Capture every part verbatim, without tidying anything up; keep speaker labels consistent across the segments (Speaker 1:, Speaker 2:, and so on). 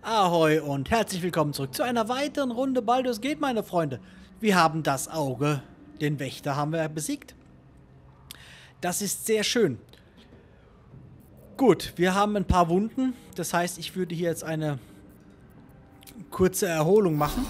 Speaker 1: Ahoi und herzlich willkommen zurück zu einer weiteren Runde Baldur's Gate, meine Freunde. Wir haben das Auge, den Wächter haben wir besiegt. Das ist sehr schön. Gut, wir haben ein paar Wunden. Das heißt, ich würde hier jetzt eine kurze Erholung machen.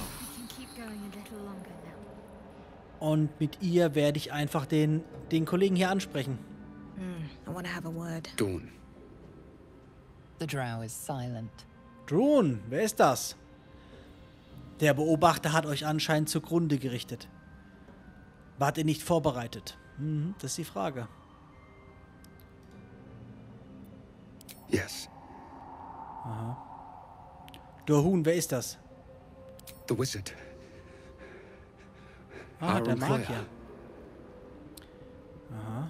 Speaker 1: Und mit ihr werde ich einfach den, den Kollegen hier ansprechen.
Speaker 2: Mm, I want to have a word.
Speaker 3: Dawn.
Speaker 4: The drow is silent.
Speaker 1: Droon, wer ist das? Der Beobachter hat euch anscheinend zugrunde gerichtet. Wart ihr nicht vorbereitet? Mhm, das ist die Frage.
Speaker 3: Yes.
Speaker 1: Aha. Dorhun, wer ist das?
Speaker 3: The wizard.
Speaker 1: Ah, der
Speaker 3: Aaron
Speaker 1: Magier.
Speaker 3: Clare.
Speaker 1: Aha.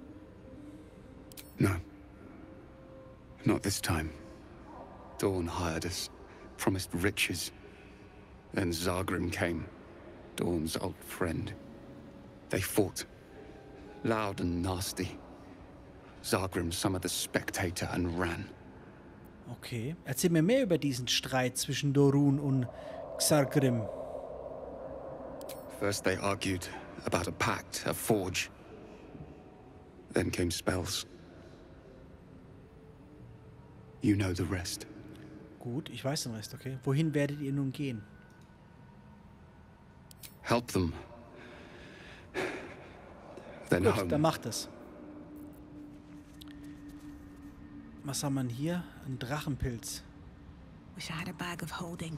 Speaker 3: No. Not this time. Dawn hired us, promised riches. Then Zagrim came, Dawn's old friend. They fought, loud and nasty. Zagrim summoned the spectator and ran.
Speaker 1: Okay. Erzähl mir mehr über diesen Streit zwischen Dorhun und Xargrim.
Speaker 3: First they argued about a pact, a forge. Then came spells. You know the rest.
Speaker 1: Gut, ich weiß den Rest, okay. Wohin werdet ihr nun gehen?
Speaker 3: Help them. Then
Speaker 1: Gut,
Speaker 3: home.
Speaker 1: dann macht es. Was haben wir hier? Ein Drachenpilz.
Speaker 2: Wish I had a bag of holding.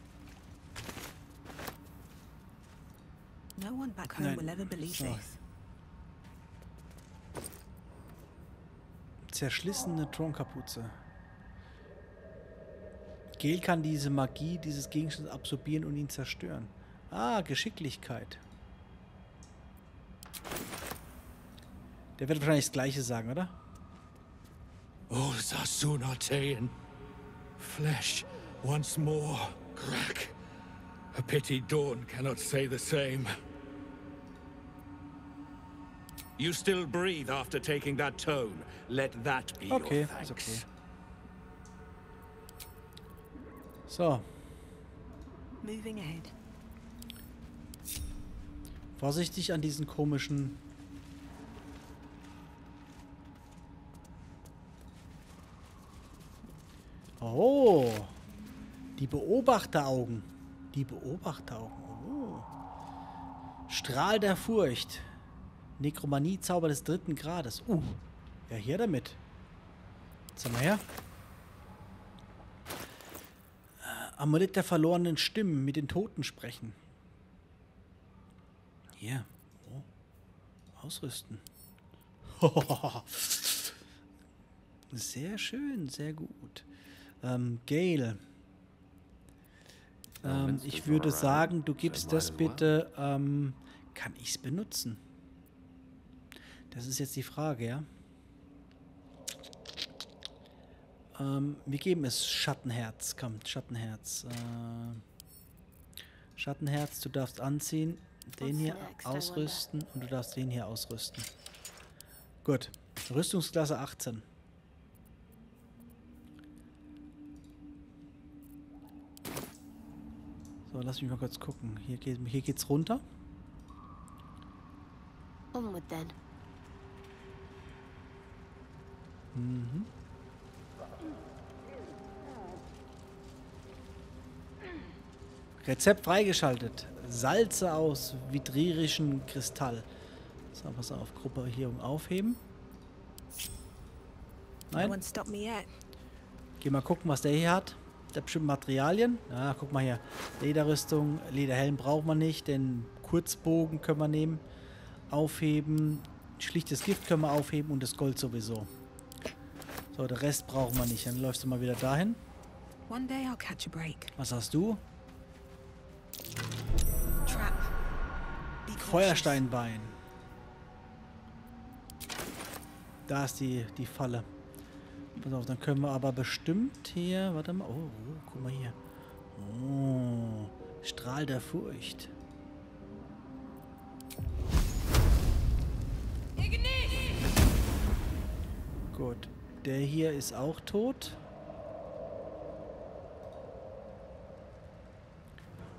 Speaker 2: No one back home
Speaker 1: Nein.
Speaker 2: will ever believe
Speaker 1: So.
Speaker 2: this.
Speaker 1: Zerschlissene Thronkapuze. Gale kann diese Magie dieses Gegenstands absorbieren und ihn zerstören. Ah, Geschicklichkeit. Der wird wahrscheinlich das Gleiche sagen, oder?
Speaker 5: Oh, Zasun Artean. Flesh once more. Crack. A pity Dawn cannot say the same. You still breathe after taking that tone. Let that be
Speaker 1: Okay,
Speaker 5: your
Speaker 1: ist
Speaker 5: thanks.
Speaker 1: okay. So,
Speaker 2: Moving ahead.
Speaker 1: vorsichtig an diesen komischen... Oh, die Beobachteraugen. Die Beobachteraugen. Oh. Strahl der Furcht. Nekromanie-Zauber des dritten Grades. Uh, ja, hier damit. Was haben wir her? Äh, Amulett der verlorenen Stimmen, mit den Toten sprechen. Hier. Oh. Ausrüsten. Sehr schön, sehr gut. Ähm, Gale. Ähm, ich würde sagen, du gibst das bitte. Ähm, kann ich es benutzen? Das ist jetzt die Frage, ja? Ähm, wir geben es Schattenherz. Komm, Schattenherz. Äh, Schattenherz, du darfst anziehen, den hier ausrüsten und du darfst den hier ausrüsten. Gut. Rüstungsklasse achtzehn. So, lass mich mal kurz gucken. Hier, geht, hier geht's runter.
Speaker 6: Onward then.
Speaker 1: Mhm. Rezept freigeschaltet. Salze aus vidririschem Kristall. So, pass auf. Gruppierung aufheben.
Speaker 2: No
Speaker 1: Nein.
Speaker 2: one stopped me yet.
Speaker 1: Geh mal gucken, was der hier hat. Der hat bestimmt Materialien. Ja, guck mal hier. Lederrüstung, Lederhelm braucht man nicht. Den Kurzbogen können wir nehmen. Aufheben. Schlichtes Gift können wir aufheben und das Gold sowieso. So, der Rest brauchen wir nicht. Dann läufst du mal wieder dahin.
Speaker 2: One day I'll catch a break.
Speaker 1: Was hast du?
Speaker 2: Trap. Be cautious.
Speaker 1: Feuersteinbein. Da ist die, die Falle. Pass auf, dann können wir aber bestimmt hier... Warte mal. Oh, oh, guck mal hier. Oh, Strahl der Furcht. Gut. Der hier ist auch tot.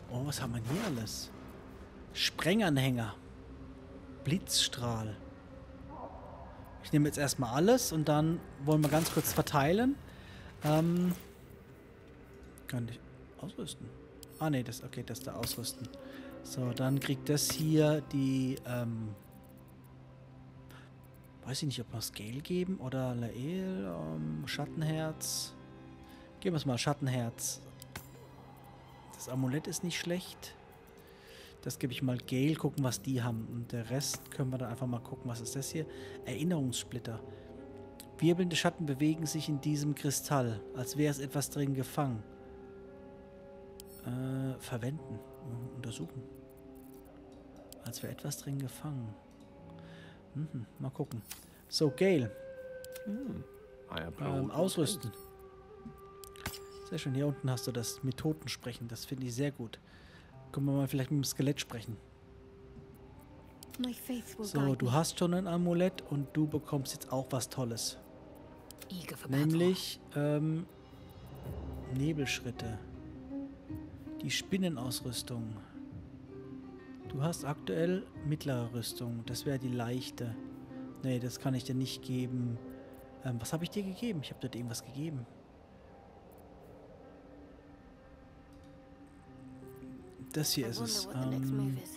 Speaker 1: Oh, was haben wir hier alles? Sprenganhänger. Blitzstrahl. Ich nehme jetzt erstmal alles und dann wollen wir ganz kurz verteilen. Ähm, kann ich ausrüsten? Ah, ne, das, okay, das da ausrüsten. So, dann kriegt das hier die, ähm, weiß ich nicht, ob wir Scale geben oder Lael, ähm, Schattenherz. Geben wir es mal Schattenherz. Das Amulett ist nicht schlecht. Das gebe ich mal Gale, gucken, was die haben. Und der Rest können wir dann einfach mal gucken, was ist das hier? Erinnerungssplitter. Wirbelnde Schatten bewegen sich in diesem Kristall, als wäre es etwas drin gefangen. Äh, verwenden. Uh, untersuchen. Als wäre etwas drin gefangen. Mhm, mal gucken. So, Gale.
Speaker 6: Hmm. I
Speaker 1: Ähm, ausrüsten. Sehr schön. Hier unten hast du das mit Toten sprechen. Das finde ich sehr gut. Können wir mal vielleicht mit dem Skelett sprechen.
Speaker 2: My faith will
Speaker 1: So,
Speaker 2: guide
Speaker 1: du
Speaker 2: me.
Speaker 1: hast schon ein Amulett und du bekommst jetzt auch was Tolles.
Speaker 2: Eager for battle.
Speaker 1: Nämlich ähm, Nebelschritte. Die Spinnenausrüstung. Du hast aktuell mittlere Rüstung. Das wäre die leichte. Nee, das kann ich dir nicht geben. Ähm, was habe ich dir gegeben? Ich habe dir irgendwas gegeben. Das hier
Speaker 2: I
Speaker 1: ist es.
Speaker 2: wonder what the next
Speaker 1: Ähm,
Speaker 2: move is.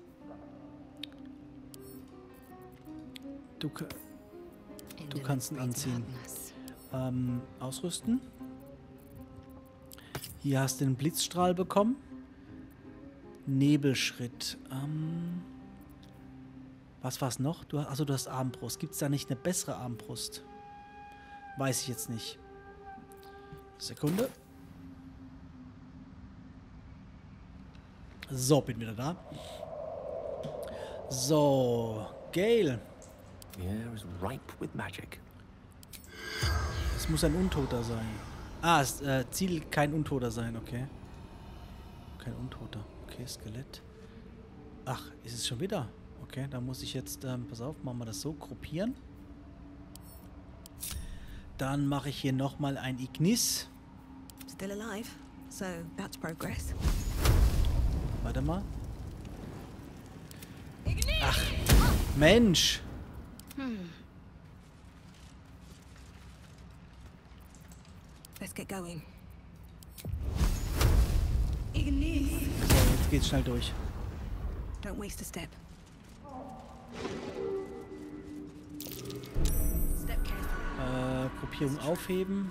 Speaker 1: du, ka-
Speaker 4: In
Speaker 1: Du kannst ihn
Speaker 4: deliberate
Speaker 1: anziehen.
Speaker 4: madness.
Speaker 1: ähm, ausrüsten. Hier hast du den Blitzstrahl bekommen. Nebelschritt. Ähm, was war's noch? Du, also du hast Armbrust. Gibt es da nicht eine bessere Armbrust? Weiß ich jetzt nicht. Sekunde. So, bin wieder da. So, Gale.
Speaker 6: The air is ripe with magic.
Speaker 1: Es muss ein Untoter sein. Ah, es, äh, Ziel kein Untoter sein, okay. Kein Untoter. Okay, Skelett. Ach, ist es schon wieder? Okay, da muss ich jetzt, ähm, pass auf, machen wir das so, gruppieren. Dann mache ich hier nochmal ein Ignis.
Speaker 2: Still alive, so that's progress.
Speaker 1: Warte mal. Ach, Mensch.
Speaker 2: Let's get going.
Speaker 1: So, jetzt geht's schnell durch.
Speaker 2: Don't waste a step. Step carefully.
Speaker 1: Äh, Gruppierung aufheben.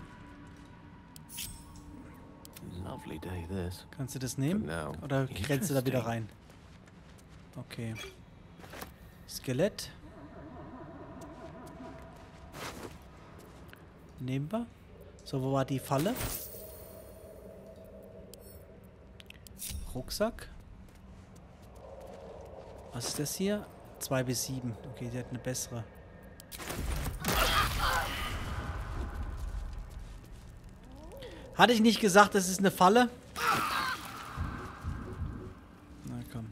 Speaker 6: Lovely day, this.
Speaker 1: Kannst du das nehmen?
Speaker 6: No.
Speaker 1: Oder grenzt du da wieder
Speaker 6: Interesting.
Speaker 1: rein? Okay. Skelett. Nehmen wir. So, wo war die Falle? Rucksack. Was ist das hier? zwei bis sieben. Okay, die hat eine bessere. Hatte ich nicht gesagt, das ist eine Falle? Na komm.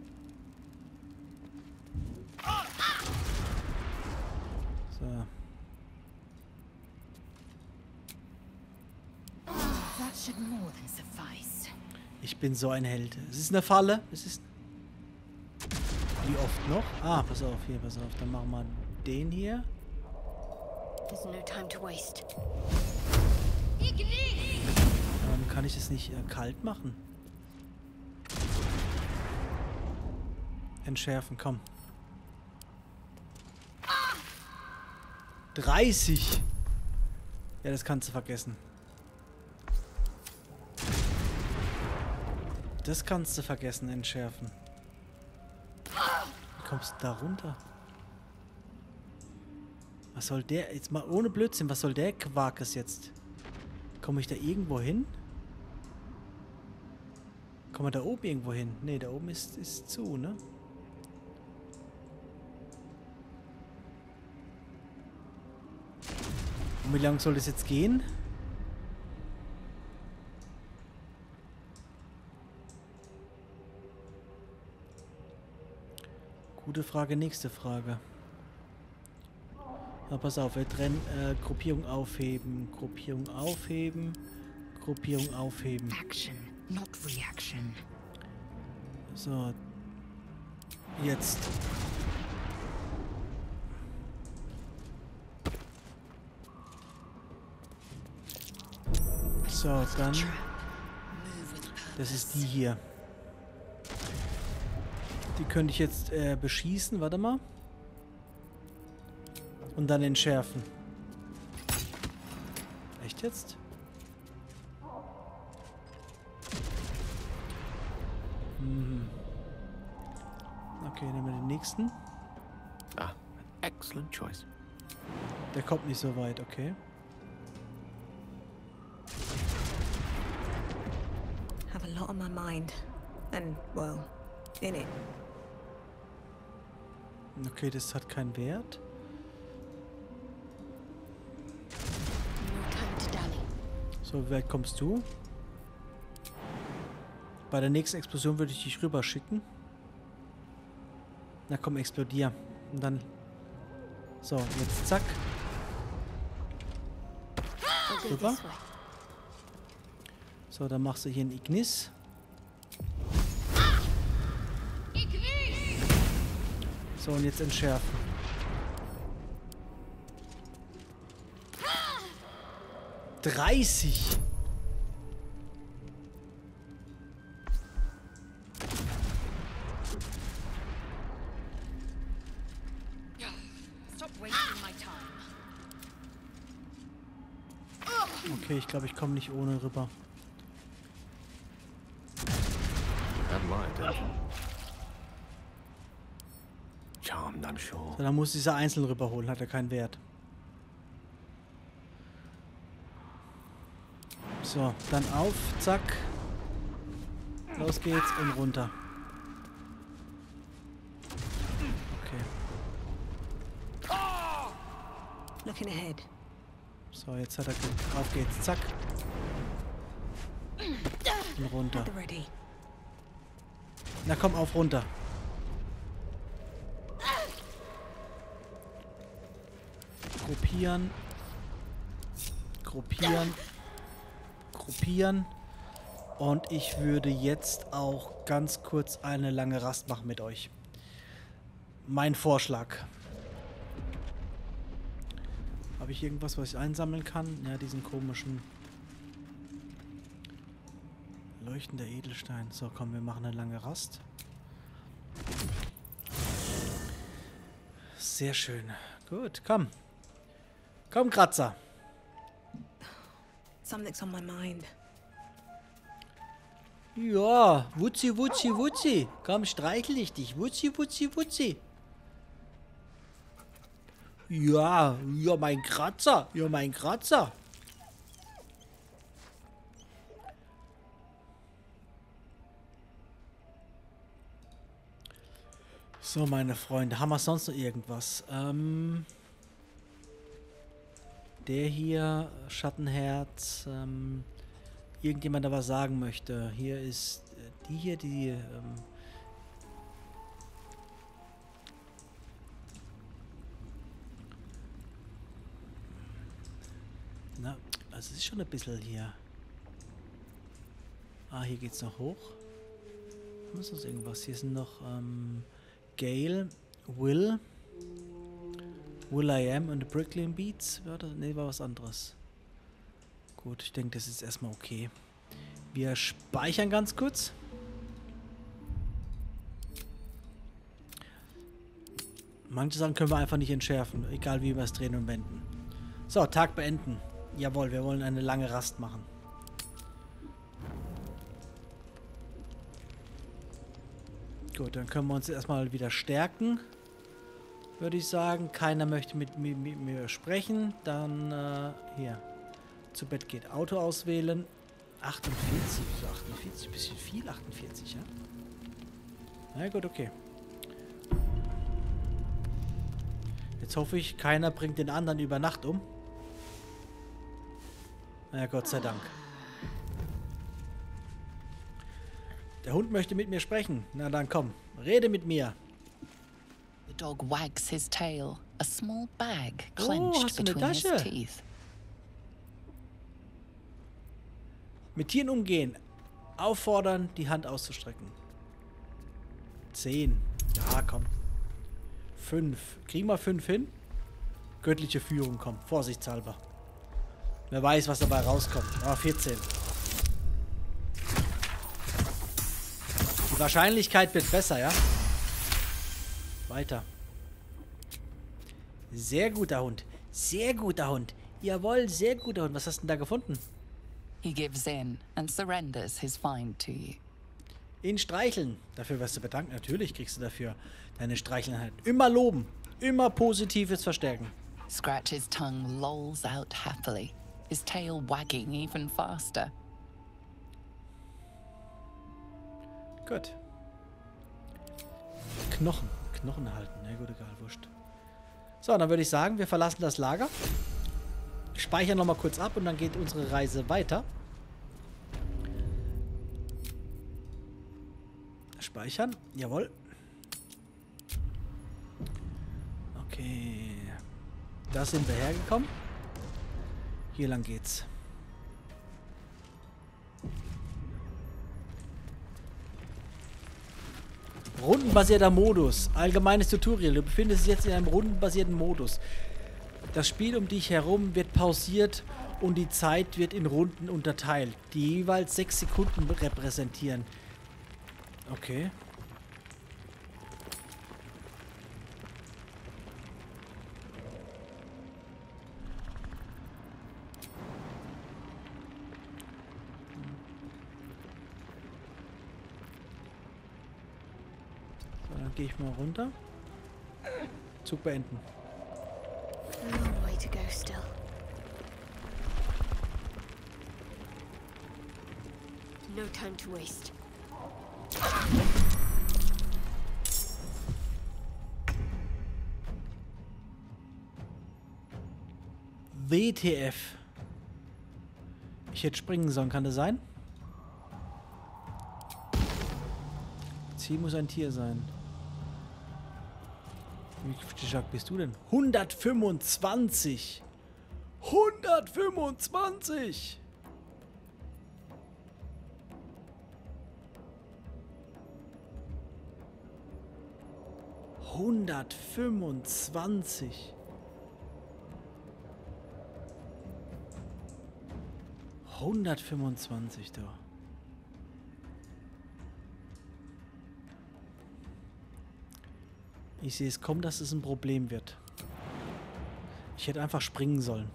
Speaker 1: So.
Speaker 4: That should more than suffice.
Speaker 1: Ich bin so ein Held. Es ist eine Falle. Es ist... Wie oft noch? Ah, pass auf, hier, pass auf. Dann machen wir den hier.
Speaker 2: There's no time to waste.
Speaker 1: Ähm, kann ich das nicht äh, kalt machen? Entschärfen, komm. dreißig! Ja, das kannst du vergessen. Das kannst du vergessen, entschärfen. Wie kommst du da runter? Was soll der... Jetzt mal ohne Blödsinn, was soll der Quarkes jetzt? Komme ich da irgendwo hin? Kommen wir da oben irgendwo hin? Ne, da oben ist, ist zu, ne? Und wie lange soll das jetzt gehen? Gute Frage, nächste Frage. Ja, pass auf, wir trennen äh, Gruppierung aufheben, Gruppierung aufheben, Gruppierung aufheben.
Speaker 4: Action, not reaction.
Speaker 1: So. Jetzt. So, dann. Das ist die hier. Die könnte ich jetzt äh, beschießen. Warte mal. Und dann entschärfen. Echt jetzt? Mhm. Okay, nehmen wir den nächsten.
Speaker 6: Ah, an excellent choice.
Speaker 1: Der kommt nicht so weit, okay.
Speaker 2: Have a lot on my mind. And, well, in it.
Speaker 1: Okay, das hat keinen Wert.
Speaker 4: No time to dally.
Speaker 1: So, wie weit kommst du? Bei der nächsten Explosion würde ich dich rüber schicken. Na komm, explodier. Und dann... So, jetzt zack.
Speaker 4: I'll go
Speaker 1: Super.
Speaker 4: this way.
Speaker 1: So, dann machst du hier einen Ignis. So, und jetzt entschärfen. dreißig!
Speaker 4: Stop wasting my time.
Speaker 1: Okay, ich glaube, ich komme nicht ohne rüber.
Speaker 6: And my attention. Charmed, I'm sure.
Speaker 1: So, dann muss dieser einzeln rüberholen, hat er keinen Wert. So, dann auf, zack. Los geht's und runter. Okay.
Speaker 2: Looking ahead.
Speaker 1: So, jetzt hat er... ge- Auf geht's, zack. Und runter.
Speaker 2: At the ready.
Speaker 1: Na komm, auf, runter. Gruppieren. Gruppieren. Gruppieren. Und ich würde jetzt auch ganz kurz eine lange Rast machen mit euch. Mein Vorschlag. Habe ich irgendwas, was ich einsammeln kann? Ja, diesen komischen... Leuchtender Edelstein. So, komm, wir machen eine lange Rast. Sehr schön. Gut, komm. Komm, Kratzer.
Speaker 2: Something's on my mind.
Speaker 1: Ja, Wutzi, Wutzi, Wutzi. Komm, streichel ich dich. Wutzi, Wutzi, Wutzi. Ja, ja, mein Kratzer. Ja, mein Kratzer. So, meine Freunde, haben wir sonst noch irgendwas? Ähm, der hier, Schattenherz, ähm, irgendjemand, der was sagen möchte. Hier ist äh, die hier, die, ähm, na, also es ist schon ein bisschen hier. Ah, hier geht's noch hoch. Was ist das irgendwas? Hier sind noch, ähm, Gale, Will, Will I Am und the Brooklyn Beats. War das? Nee, war was anderes. Gut, ich denke, das ist erstmal okay. Wir speichern ganz kurz. Manche Sachen können wir einfach nicht entschärfen, egal wie wir es drehen und wenden. So, Tag beenden. Jawohl, wir wollen eine lange Rast machen. Gut, dann können wir uns erstmal wieder stärken, würde ich sagen. Keiner möchte mit, mit, mit mir sprechen. Dann, äh, hier, zu Bett geht. Auto auswählen. achtundvierzig, so achtundvierzig, bisschen viel, achtundvierzig, ja? Na gut, okay. Jetzt hoffe ich, keiner bringt den anderen über Nacht um. Na Gott sei Dank. Der Hund möchte mit mir sprechen. Na dann komm, rede mit mir.
Speaker 7: The dog wags his tail, a small bag
Speaker 1: Oh,
Speaker 7: clenched
Speaker 1: hast du eine
Speaker 7: between his
Speaker 1: Tasche?
Speaker 7: teeth.
Speaker 1: Mit Tieren umgehen. Auffordern, die Hand auszustrecken. zehn. Ja, komm. fünf. Kriegen wir fünf hin? Göttliche Führung, komm. Vorsichtshalber. Wer weiß, was dabei rauskommt. Ah, vierzehn. Die Wahrscheinlichkeit wird besser, ja? Weiter. Sehr guter Hund. Sehr guter Hund. Jawohl, sehr guter Hund. Was hast du denn da gefunden?
Speaker 7: He gives in and surrenders his find to you.
Speaker 1: Ihn streicheln. Dafür wirst du bedankt. Natürlich kriegst du dafür deine Streicheleinheit. Immer loben. Immer Positives verstärken.
Speaker 7: Scratch's tongue lolls out happily, his tail wagging even faster.
Speaker 1: Gut. Knochen. Knochen erhalten. Na gut, egal, wurscht. So, dann würde ich sagen, wir verlassen das Lager. Speichern nochmal kurz ab und dann geht unsere Reise weiter. Speichern. Jawohl. Okay. Da sind wir hergekommen. Hier lang geht's. Rundenbasierter Modus. Allgemeines Tutorial. Du befindest dich jetzt in einem rundenbasierten Modus. Das Spiel um dich herum wird pausiert und die Zeit wird in Runden unterteilt, die jeweils sechs Sekunden repräsentieren. Okay. So, dann gehe ich mal runter. Zug beenden.
Speaker 2: Long way to go still.
Speaker 4: No time to waste.
Speaker 1: W T F. Ich hätte springen sollen, kann das sein? Ziel muss ein Tier sein. Wie stark bist du denn? hundertfünfundzwanzig! hundertfünfundzwanzig! hundertfünfundzwanzig! hundertfünfundzwanzig da. Ich sehe es kommen, dass es ein Problem wird. Ich hätte einfach springen sollen.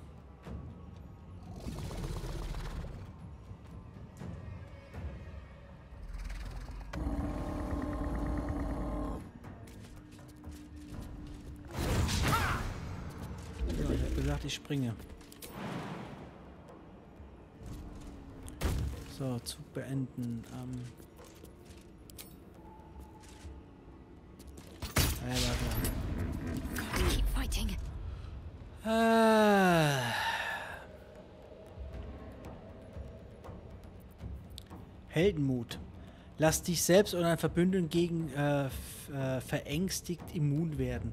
Speaker 1: Ja, ich habe gesagt, ich springe. So, Zug beenden. Ähm ja,
Speaker 4: Keep fighting.
Speaker 1: Ah. Heldenmut. Lass dich selbst oder ein Verbündeten gegen äh, f- äh, verängstigt immun werden.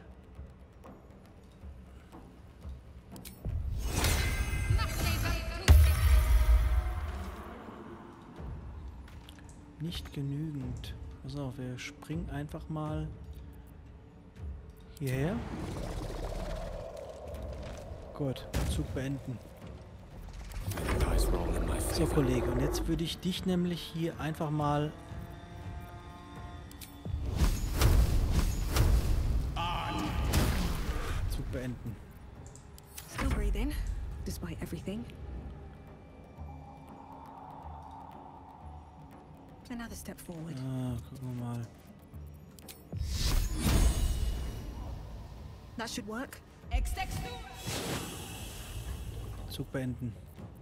Speaker 1: Nicht genügend. Pass auf, wir springen einfach mal hierher. Gut, Zug beenden.
Speaker 6: Dice roll in my
Speaker 1: So,
Speaker 6: favor.
Speaker 1: Kollege, und jetzt würde ich dich nämlich hier einfach mal... Zug beenden.
Speaker 2: Still breathing, despite everything. Another step forward.
Speaker 1: Ah, gucken wir mal.
Speaker 2: That should work.
Speaker 1: Zug beenden.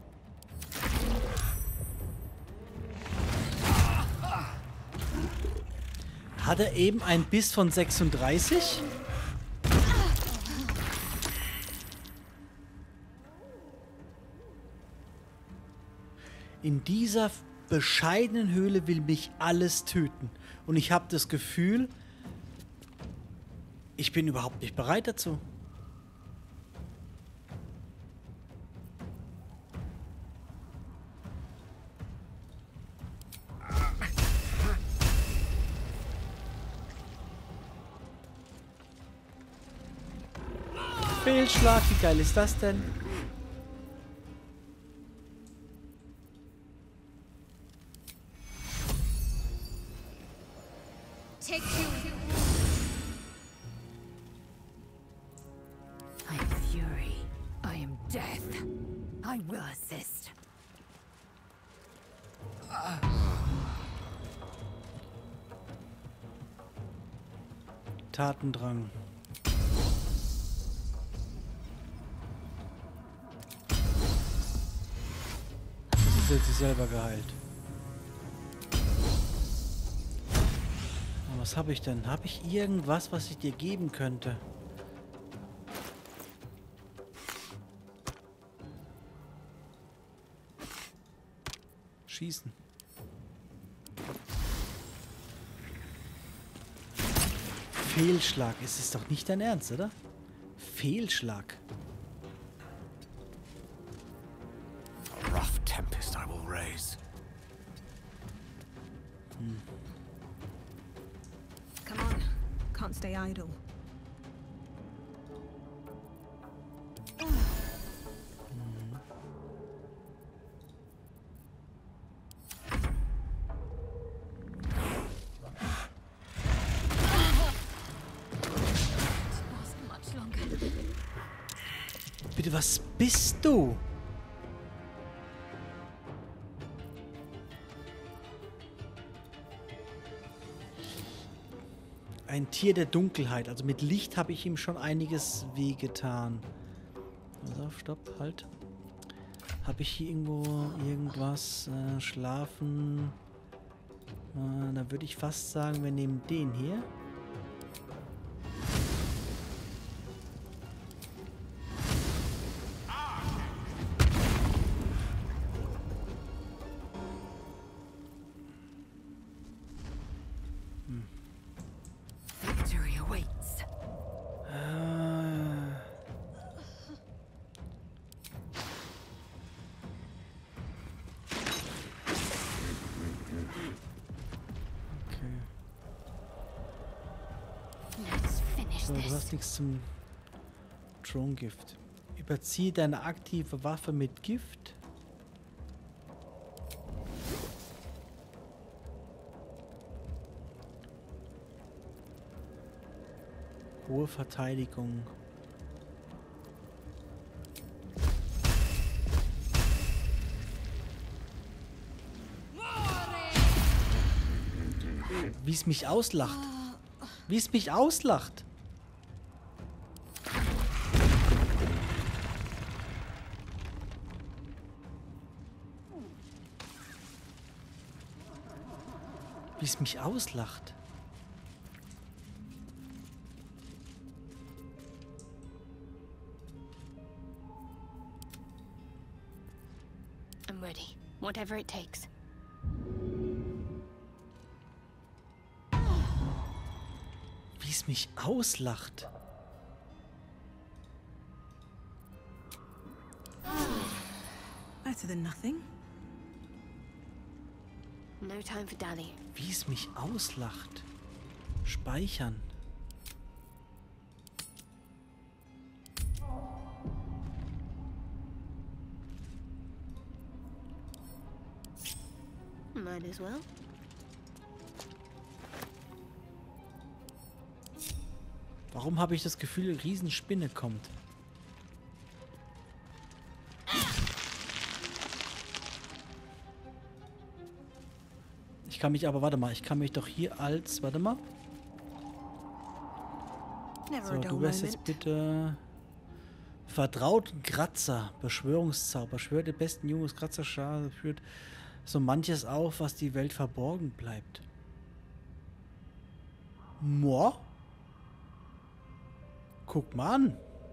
Speaker 1: Hat er eben ein Biss von sechsunddreißig? In dieser bescheidenen Höhle will mich alles töten. Und ich habe das Gefühl, ich bin überhaupt nicht bereit dazu. Fehlschlag, wie geil ist das denn?
Speaker 4: Take two.
Speaker 2: I am fury. I am death. I will assist.
Speaker 1: Tatendrang. Das ist jetzt sich selber geheilt. Aber was habe ich denn? Habe ich irgendwas, was ich dir geben könnte? Schießen. Fehlschlag. Es ist doch nicht dein Ernst, oder? Fehlschlag.
Speaker 6: A rough tempest I will raise.
Speaker 1: Hm.
Speaker 2: Come on. Can't stay idle.
Speaker 1: Bitte, was bist du? Ein Tier der Dunkelheit. Also mit Licht habe ich ihm schon einiges wehgetan. Also, stopp, halt. Habe ich hier irgendwo irgendwas? Äh, schlafen? Äh, da würde ich fast sagen, wir nehmen den hier.
Speaker 2: Victory awaits.
Speaker 1: Ah. Okay.
Speaker 4: Let's finish
Speaker 1: So, du
Speaker 4: this.
Speaker 1: hast nichts zum Drohnengift. Überziehe deine aktive Waffe mit Gift. Hohe Verteidigung. Wie es mich auslacht. Wie es mich auslacht. Wie es mich auslacht.
Speaker 4: I'm ready. Whatever it takes.
Speaker 1: Wie es mich auslacht.
Speaker 2: Better than nothing.
Speaker 4: No time for dally.
Speaker 1: Wie es mich auslacht. Speichern.
Speaker 4: Might as well.
Speaker 1: Warum habe ich das Gefühl, eine Riesenspinne kommt? Ich kann mich aber, warte mal, ich kann mich doch hier als, warte mal.
Speaker 2: Never
Speaker 1: So,
Speaker 2: a dull
Speaker 1: du wärst jetzt
Speaker 2: moment.
Speaker 1: bitte vertrauten Kratzer, Beschwörungszauber, schwört den besten Junges Kratzerschar, führt so manches auf, was die Welt verborgen bleibt. Moi? Guck mal an.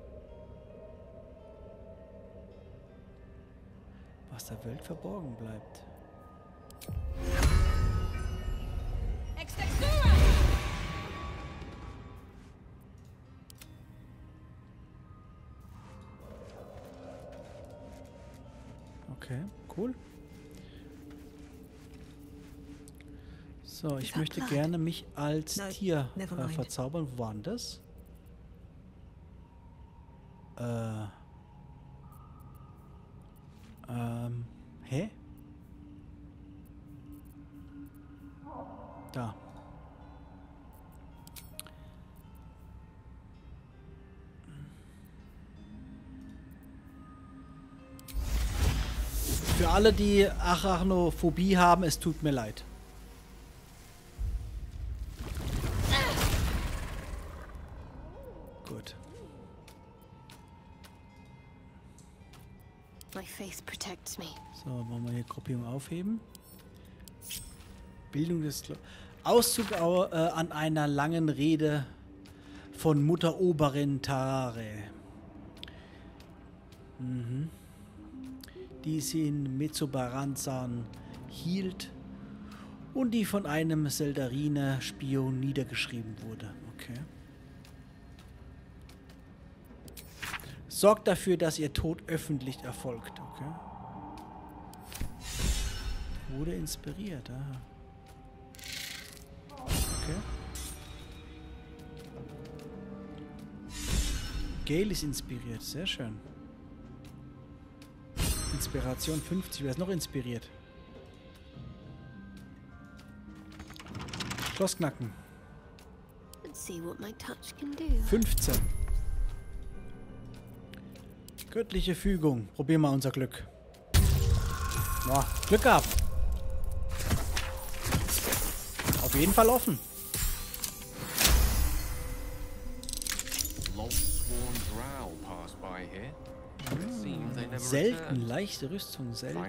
Speaker 1: Was der Welt verborgen bleibt. Okay, cool. So, ich
Speaker 2: that
Speaker 1: möchte
Speaker 2: blood?
Speaker 1: gerne mich als
Speaker 2: No,
Speaker 1: Tier
Speaker 2: never
Speaker 1: äh,
Speaker 2: mind.
Speaker 1: verzaubern. Wo war denn das? Äh. Ähm. Hä? Da. Für alle, die Arachnophobie haben, es tut mir leid. Gut.
Speaker 4: My faith protects me.
Speaker 1: So, wollen wir hier Gruppierung aufheben. Bildung des Klo Auszug au äh, an einer langen Rede von Mutter Oberin Tarare. Mhm. Die sie in Mezobaranzan hielt und die von einem Seldarine-Spion niedergeschrieben wurde. Okay. Sorgt dafür, dass ihr Tod öffentlich erfolgt. Okay. Wurde inspiriert. Aha. Okay. Gale ist inspiriert. Sehr schön. Inspiration fünfzig. Wer ist noch inspiriert? Schloss knacken.
Speaker 4: Let's see what my touch can do.
Speaker 1: fünfzehn. Göttliche Fügung. Probieren wir unser Glück. Boah, Glück gehabt. Auf jeden Fall offen. Selten, leichte Rüstung, selten.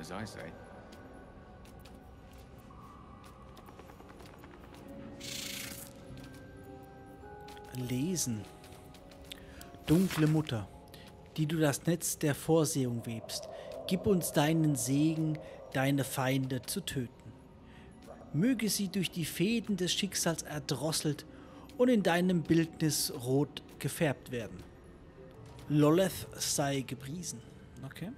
Speaker 1: Lesen. Dunkle Mutter, die du das Netz der Vorsehung webst, gib uns deinen Segen, deine Feinde zu töten. Möge sie durch die Fäden des Schicksals erdrosselt und in deinem Bildnis rot gefärbt werden. Loleth sei gepriesen. Okay.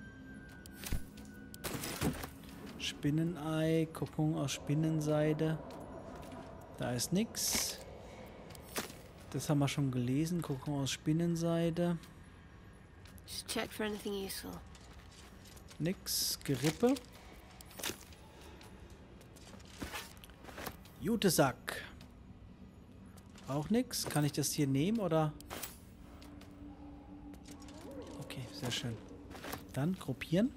Speaker 1: Spinnenei, Kokon aus Spinnenseide. Da ist nix. Das haben wir schon gelesen. Kokon aus Spinnenseide.
Speaker 4: Just check for anything useful.
Speaker 1: Nix. Gerippe. Jutesack. Auch nix. Kann ich das hier nehmen oder? Okay, sehr schön. Dann gruppieren.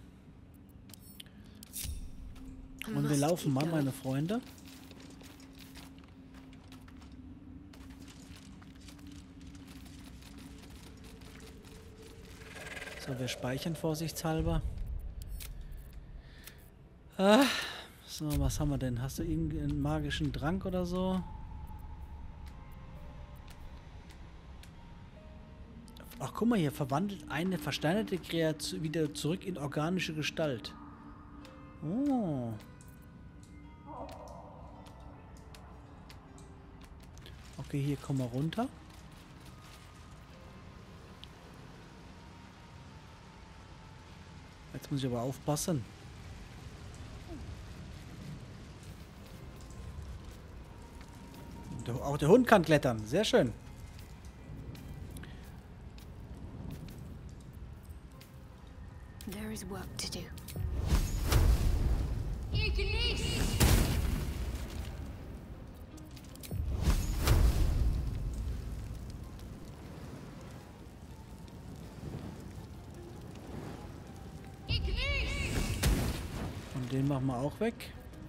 Speaker 1: Und wir laufen mal, meine Freunde. So, wir speichern vorsichtshalber. Ah, so, was haben wir denn? Hast du irgendeinen magischen Trank oder so? Ach, guck mal hier. Verwandelt eine versteinerte Kreatur wieder zurück in organische Gestalt. Oh. Okay, hier kommen wir runter. Jetzt muss ich aber aufpassen. Auch der Hund kann klettern. Sehr schön.
Speaker 4: There is work to do.
Speaker 1: Und den machen wir auch weg.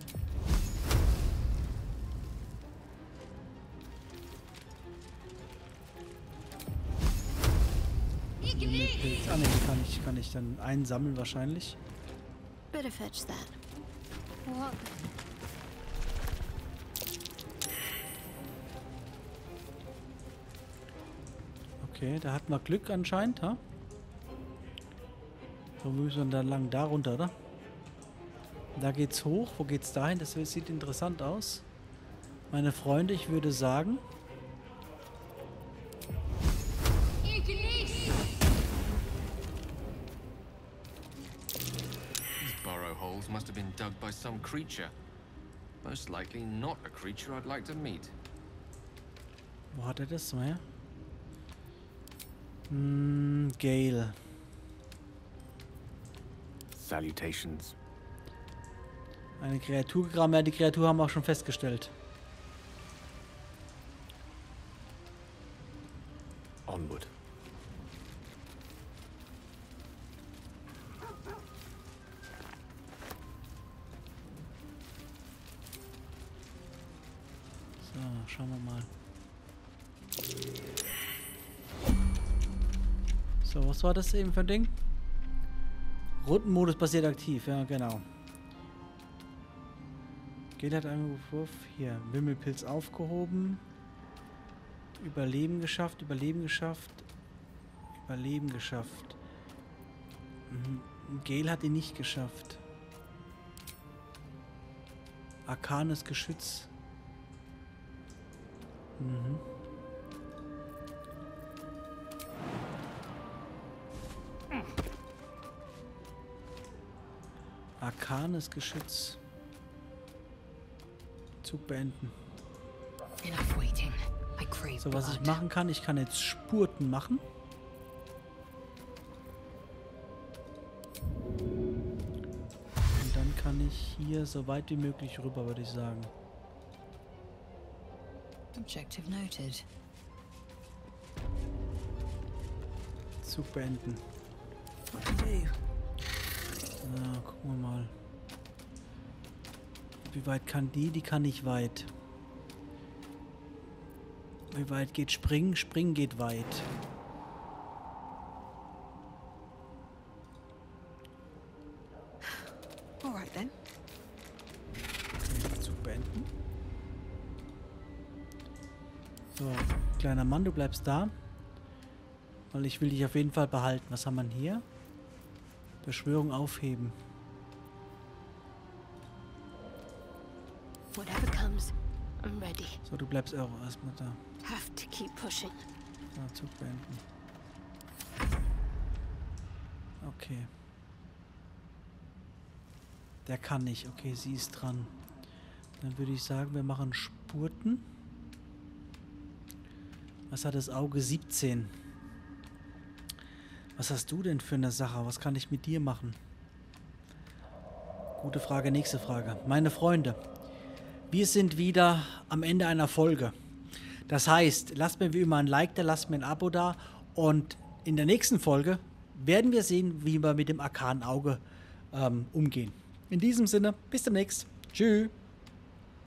Speaker 1: Ah ne, die kann ich, kann ich dann einsammeln wahrscheinlich.
Speaker 4: Better fetch that. What?
Speaker 1: Okay, da hatten wir Glück anscheinend, ha? So müssen wir dann lang da runter, oder? Da geht's hoch. Wo geht's dahin? Das sieht interessant aus. Meine Freunde, ich würde sagen...
Speaker 6: Must have been dug by some creature. Most likely not a creature I'd like to meet.
Speaker 1: Wo hat er das? Mal her. Hm, Gale.
Speaker 8: Salutations.
Speaker 1: Eine Kreatur gegraben. Ja, die Kreatur haben wir auch schon festgestellt.
Speaker 8: Onward.
Speaker 1: So, schauen wir mal. So, was war das eben für ein Ding? Rundenmodus basiert aktiv, ja genau. Geht hat einen Wurf. Hier, Wimmelpilz aufgehoben. Überleben geschafft, Überleben geschafft. Überleben geschafft. Mhm. Gale hat ihn nicht geschafft. Arkanes Geschütz. Mhm. Arkanes Geschütz. Zug beenden.
Speaker 2: Enough waiting. I crave
Speaker 1: So, was ich
Speaker 2: blood.
Speaker 1: machen kann, ich kann jetzt Spurten machen. Und dann kann ich hier so weit wie möglich rüber, würde ich sagen.
Speaker 7: Objective noted.
Speaker 1: Zug beenden.
Speaker 2: What to do?
Speaker 1: Na, gucken wir mal. Wie weit kann die? Die kann nicht weit. Wie weit geht Springen? Springen geht weit.
Speaker 2: Alright then.
Speaker 1: Zug beenden. So, kleiner Mann, du bleibst da. Weil ich will dich auf jeden Fall behalten. Was haben wir denn hier? Beschwörung aufheben.
Speaker 4: Whatever comes, I'm ready.
Speaker 1: So, du bleibst auch erstmal da.
Speaker 4: Have to keep pushing.
Speaker 1: So, Zug beenden. Okay. Der kann nicht. Okay, sie ist dran. Dann würde ich sagen, wir machen Spurten. Was hat das Auge? siebzehn. Was hast du denn für eine Sache? Was kann ich mit dir machen? Gute Frage, nächste Frage. Meine Freunde, wir sind wieder am Ende einer Folge. Das heißt, lasst mir wie immer ein Like da, lasst mir ein Abo da und in der nächsten Folge werden wir sehen, wie wir mit dem arkanen Auge ähm, umgehen. In diesem Sinne, bis demnächst. Tschüss.